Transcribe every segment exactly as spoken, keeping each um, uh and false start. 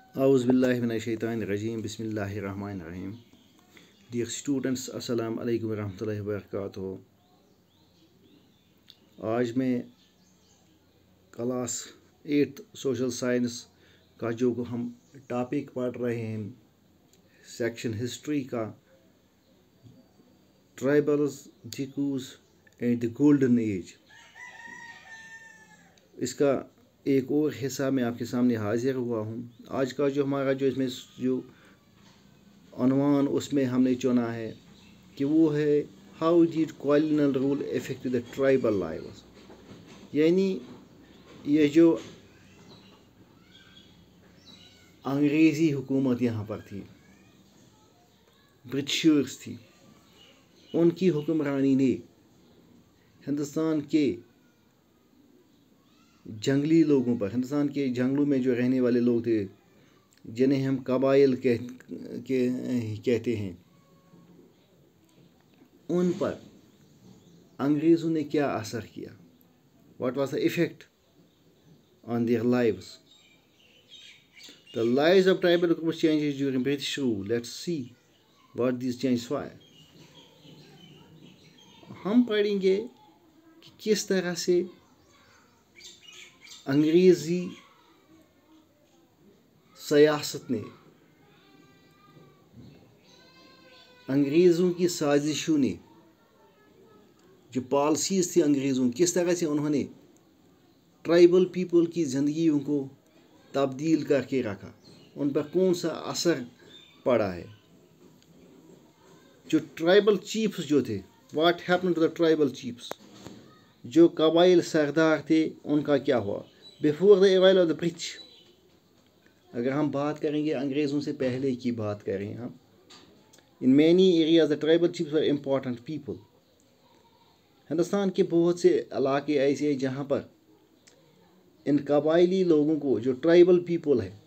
اعوذ باللہ من الشیطان الرجیم بسم اللہ الرحمن الرحیم. Dear students, السلام علیکم ورحمۃ اللہ وبرکاتہ. آج میں کلاس ایٹھ سوشل سائنس کا جو ہم ٹاپک پڑھ رہے ہیں سیکشن ہسٹری کا، ٹرائبلز جیکوز اینڈ دی گولڈن ایج، اس کا ایک اور حصہ میں آپ کے سامنے حاضر ہوا ہوں. آج کا جو ہمارا جو اس میں جو عنوان اس میں ہم نے چنا ہے کہ وہ ہے how did colonial rule affect the tribal lives. یعنی یہ جو انگریزی حکومت یہاں پر تھی، برٹشرز تھی، ان کی حکمرانی نے ہندوستان کے جنگلی لوگوں پر، ہندوستان کے جنگلوں میں جو رہنے والے لوگ تھے جنہیں ہم قبائل کہتے ہیں، ان پر انگریزوں نے کیا اثر کیا. What was the effect on their lives. The lives of tribal groups changes during British rule. Let's see what these changes were. ہم پڑھیں گے کہ کس طرح سے انگریزی سیاست نے، انگریزوں کی سازشوں نے، جو پالسیز تھی انگریزوں، کس طرح سے انہوں نے ٹرائبل پیپل کی زندگیوں کو تبدیل کر کے رکھا، ان پر کون سا اثر پڑا ہے. جو ٹرائبل چیفز جو تھے، what happen to the tribal chiefs, جو قبائل سردار تھے ان کا کیا ہوا before the arrival of the British. اگر ہم بات کریں گے انگریزوں سے پہلے کی بات کریں ہم، in many areas the tribal chiefs were important people. Hindustan کے بہت سے علاقے ایسے ہیں جہاں پر ان قبائلی لوگوں کو، جو ٹرائبل پیپل ہے،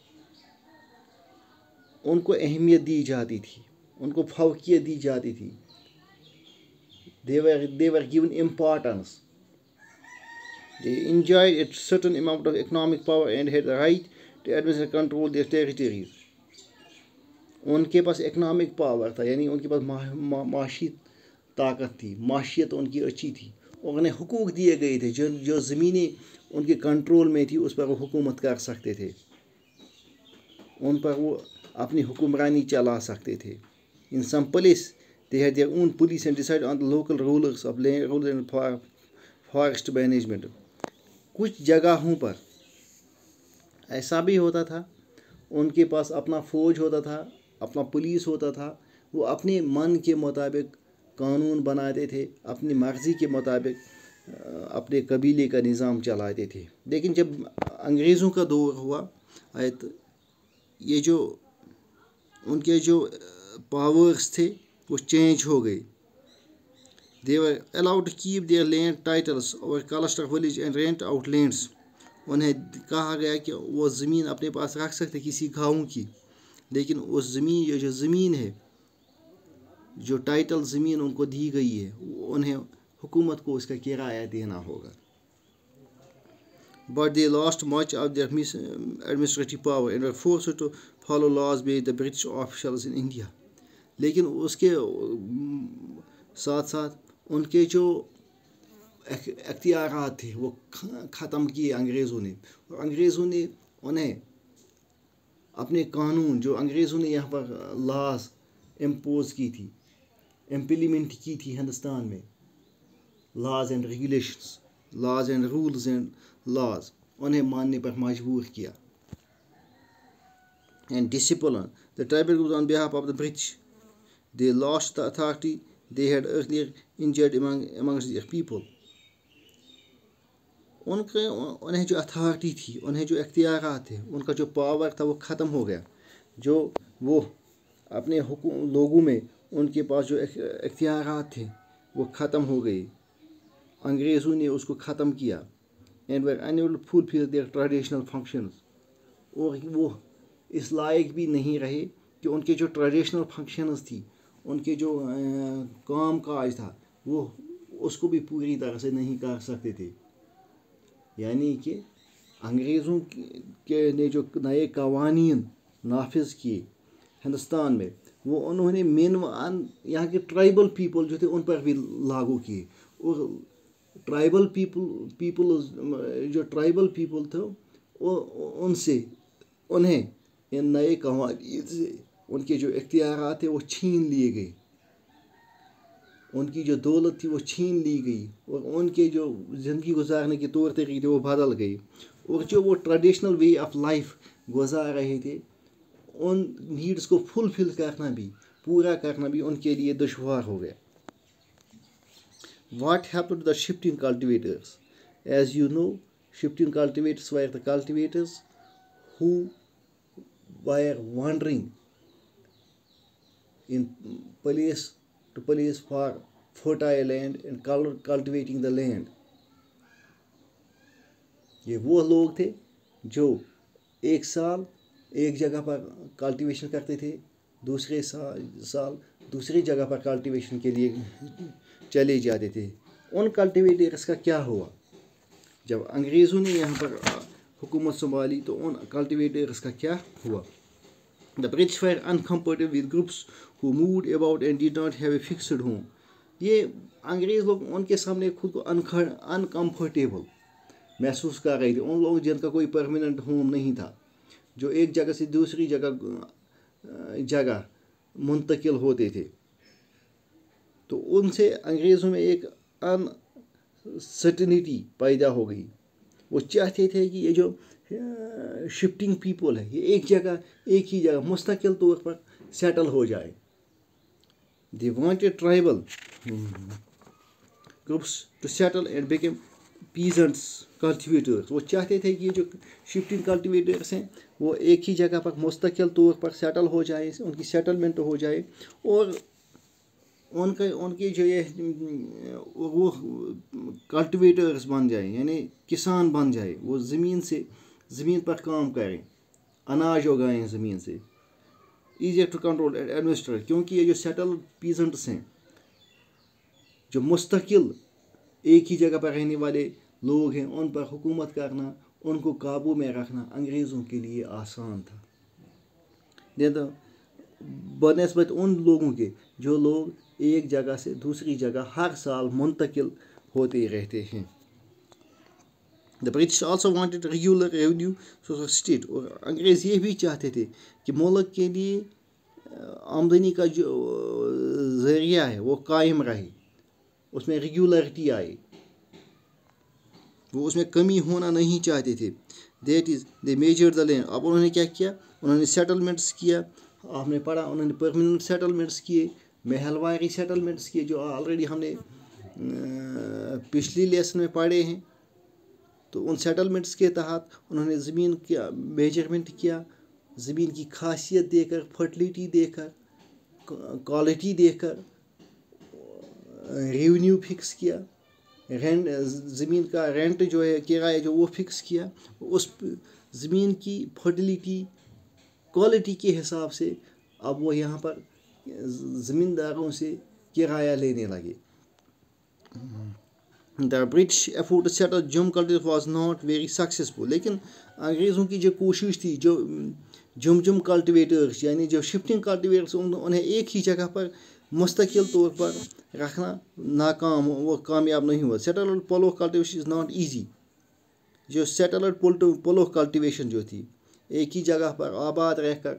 ان کو اہمیت دی جاتی تھی، ان کو فوقیت دی جاتی تھی. They were, they were given importance. They enjoyed a certain amount of economic power and had the right to administer and control their territories. ان کے پاس اکنامک پاور تھا، یعنی ان کے پاس معاشی طاقت تھی، معاشیت ان کی اچھی تھی، اور انہیں حقوق دیے گئے تھے. جو جو زمینیں ان کے کنٹرول میں تھی اس پر وہ حکومت کر سکتے تھے، ان پر وہ اپنی حکمرانی چلا سکتے تھے. In some place they had their own police and decided on the local rulers of land, rules and forest management. کچھ جگہوں پر ایسا بھی ہوتا تھا، ان کے پاس اپنا فوج ہوتا تھا، اپنا پولیس ہوتا تھا، وہ اپنے من کے مطابق قانون بناتے تھے، اپنی مرضی کے مطابق اپنے قبیلے کا نظام چلاتے تھے. لیکن جب انگریزوں کا دور ہوا، یہ جو ان کے جو پاورز تھے وہ چینج ہو گئی. They were allowed to keep their land titles over cluster village and rent out lands. انہیں کہا گیا کہ وہ زمین اپنے پاس رکھ سکتے کسی گاؤں کی، لیکن اس زمین، یہ جو زمین ہے، جو ٹائٹل زمین ان کو دی گئی ہے، انہیں حکومت کو اس کا کرایہ دینا ہوگا. But they lost much of their administrative power and were forced to follow laws by the British officials in India. لیکن اس کے ساتھ ساتھ ان کے جو اختیارات تھے وہ ختم کیے انگریزوں نے، اور انگریزوں نے انہیں اپنے قانون، جو انگریزوں نے یہاں پر لاز امپوز کی تھی، امپلیمنٹ کی تھی ہندوستان میں، laws and regulations, laws and rules and laws, انہیں ماننے پر مجبور کیا. And discipline the tribal groups on behalf of the British. They lost the authority they had earlier enjoyed among amongst their people. ان کے انہیں جو اتھارٹی تھی، انہیں جو اختیارات تھے، ان کا جو پاور تھا وہ ختم ہو گیا. جو وہ اپنے حکوم لوگوں میں ان کے پاس جو اختیارات تھے وہ ختم ہو گئی. انگریزوں نے اس کو ختم کیا. And were unable to fulfill their traditional functions. اور وہ اس لائق بھی نہیں رہے کہ ان کے جو ٹریڈیشنل فنکشنز تھی، ان کے جو کام کاج تھا، وہ اس کو بھی پوری طرح سے نہیں کر سکتے تھے. یعنی کہ انگریزوں کے نے جو نئے قوانین نافذ کیے ہندوستان میں وہ انہوں نے مین ان یہاں کے ٹرائبل پیپل جو تھے ان پر بھی لاگو کیے اور ٹرائبل پیپل پیپل جو ٹرائبل پیپل تھے ان سے انہیں ان نئے قوانین سے ان کے جو اختیارات تھے وہ چھین لیے گئے، ان کی جو دولت تھی وہ چھین لی گئی اور ان کے جو زندگی گزارنے کے طور طریقے تھے وہ بدل گئی، اور جو وہ ٹریڈیشنل وے آف لائف گزار رہے تھے ان نیڈس کو فلفل کرنا بھی پورا کرنا بھی ان کے لیے دشوار ہو گیا. What happened to the shifting cultivators? As you know, shifting cultivators were the cultivators who were wandering in place to place for fertile land and cultivating the land. یہ وہ لوگ تھے جو ایک سال ایک جگہ پر کلٹیویشن کرتے تھے، دوسرے سال سال دوسری جگہ پر کلٹیویشن کے لیے چلے جاتے تھے. ان کلٹیویٹرس کا کیا ہوا جب انگریزوں نے یہاں پر حکومت سنبھالی؟ تو ان کلٹیویٹرس کا کیا ہوا؟ The British were uncomfortable with groups who moved about and did not have a fixed home. یہ انگریز لوگ ان کے سامنے خود کو انکمفرٹیبل محسوس کر رہے تھے. ان لوگ جن کا کوئی پرماننٹ ہوم نہیں تھا، جو ایک جگہ سے دوسری جگہ جگہ منتقل ہوتے تھے، تو ان سے انگریزوں میں ایک ان سرٹنٹی پیدا ہو گئی. وہ چاہتے تھے کہ یہ جو شفٹنگ پیپل ہے یہ ایک جگہ ایک ہی جگہ مستقل طور پر سیٹل ہو جائے. They wanted tribal groups to settle and become peasants cultivators. وہ چاہتے تھے کہ یہ جو شفٹنگ کلٹیویٹرس ہیں وہ ایک ہی جگہ پر مستقل طور پر سیٹل ہو جائے، ان کی سیٹلمنٹ ہو جائے، اور ان کے ان کی جو یہ وہ کلٹیویٹرس بن جائیں، یعنی کسان بن جائے، وہ زمین سے زمین پر کام کریں، اناج اگائیں زمین سے. Easier to control and administer, کیونکہ یہ جو سیٹل پیزنٹس ہیں، جو مستقل ایک ہی جگہ پر رہنے والے لوگ ہیں، ان پر حکومت کرنا، ان کو قابو میں رکھنا انگریزوں کے لیے آسان تھا بنسبت ان لوگوں کے جو لوگ ایک جگہ سے دوسری جگہ ہر سال منتقل ہوتے رہتے ہیں. The British also wanted regular revenue source of state. اور انگریز یہ بھی چاہتے تھے کہ ملک کے لیے آمدنی کا جو ذریعہ ہے وہ قائم رہے، اس میں ریگولرٹی آئے، وہ اس میں کمی ہونا نہیں چاہتے تھے. That is they measured the land. اب انہوں نے کیا کیا؟ انہوں نے سیٹلمنٹس کیا. آپ نے پڑھا انہوں نے پرماننٹ سیٹلمنٹس کیے، محلواری سیٹلمنٹس کیے جو آلریڈی ہم نے پچھلی لیسن میں پڑھے ہیں. تو ان سیٹلمنٹس کے تحت انہوں نے زمین کا میجرمنٹ کیا، زمین کی خاصیت دے کر، فرٹیلیٹی دے کر، کوالٹی دے کر ریونیو فکس کیا، رینٹ زمین کا رینٹ جو ہے کرایہ جو وہ فکس کیا. اس زمین کی فرٹیلیٹی کوالٹی کے حساب سے اب وہ یہاں پر زمینداروں سے کرایہ لینے لگے. The British effort to settle jhum cultivators was not very successful. لیکن انگریزوں کی جو کوشش تھی جو جم جم کلٹیویٹرس یعنی جو شفٹنگ کلٹیویٹرس انہیں ایک ہی جگہ پر مستقل طور پر رکھنا ناکام وہ کامیاب نہیں ہوا. Settled plough cultivation is not easy. جو سیٹلڈ پولو کلٹیویشن جو تھی ایک ہی جگہ پر آباد رہ کر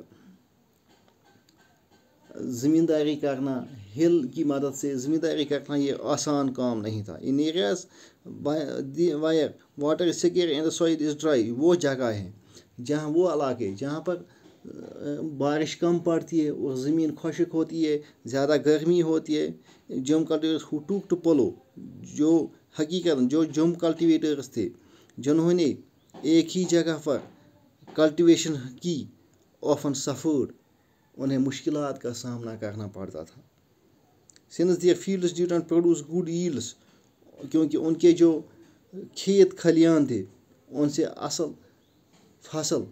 زمینداری کرنا، ہل کی مدد سے زمینداری کرنا یہ آسان کام نہیں تھا. In areas where water is scarce and the soil is dry, وہ جگہ ہیں جہاں وہ علاقے جہاں پر بارش کم پڑتی ہے اور زمین خشک ہوتی ہے، زیادہ گرمی ہوتی ہے. جم کلٹیویٹرس ہو ٹوک ٹو پولو، جو حقیقت جو جم کلٹیویٹرس تھے جنہوں نے ایک ہی جگہ پر کلٹیویشن کی، آفن سفرڈ، انہیں مشکلات کا سامنا کرنا پڑتا تھا. Since their fields did not produce good yields, کیونکہ ان کے جو کھیت کھلیان تھے ان سے اصل فصل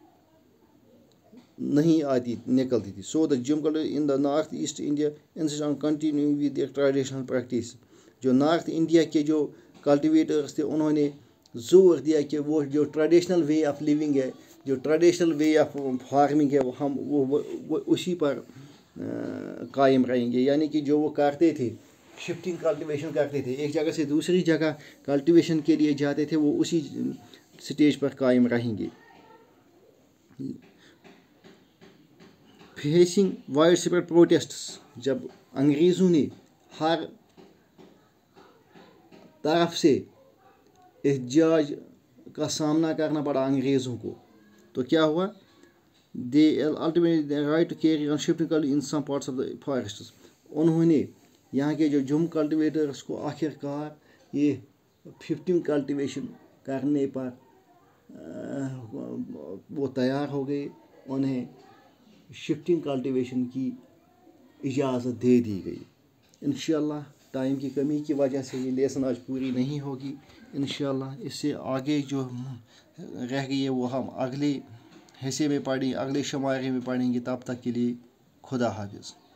نہیں آتی نکلتی تھی. So the jhum cultivators in the North East India insist on continuing with their traditional practice. جو نارتھ انڈیا کے جو کلٹیویٹرس تھے انہوں نے زور دیا کہ وہ جو ٹریڈیشنل وے آف لیونگ ہے، جو ٹریڈیشنل وے آف فارمنگ ہے، وہ ہم وہ وہ اسی پر قائم رہیں گے. یعنی کہ جو وہ کرتے تھے، شفٹنگ کلٹیویشن کرتے تھے، ایک جگہ سے دوسری جگہ کلٹیویشن کے لیے جاتے تھے، وہ اسی سٹیج پر قائم رہیں گے. فیسنگ وائڈ اسپریڈ پروٹیسٹس، جب انگریزوں نے ہر طرف سے احتجاج کا سامنا کرنا پڑا انگریزوں کو، تو کیا ہوا؟ They ultimately right to carry on shifting in some parts of the forests. انہوں نے یہاں کے جو جم کلٹیویٹرس کو آخر کار یہ ففٹنگ کلٹیویشن کرنے پر وہ تیار ہو گئے. انہیں شفٹنگ کلٹیویشن کی اجازت دے دی گئی. انشاءاللہ ٹائم کی کمی کی وجہ سے یہ لیسن آج پوری نہیں ہوگی. انشاءاللہ اس سے آگے جو رہ گئی ہے وہ ہم اگلے حصے میں پڑھیں، اگلے شمارے میں پڑھیں گے. تب تک کے لیے خدا حافظ.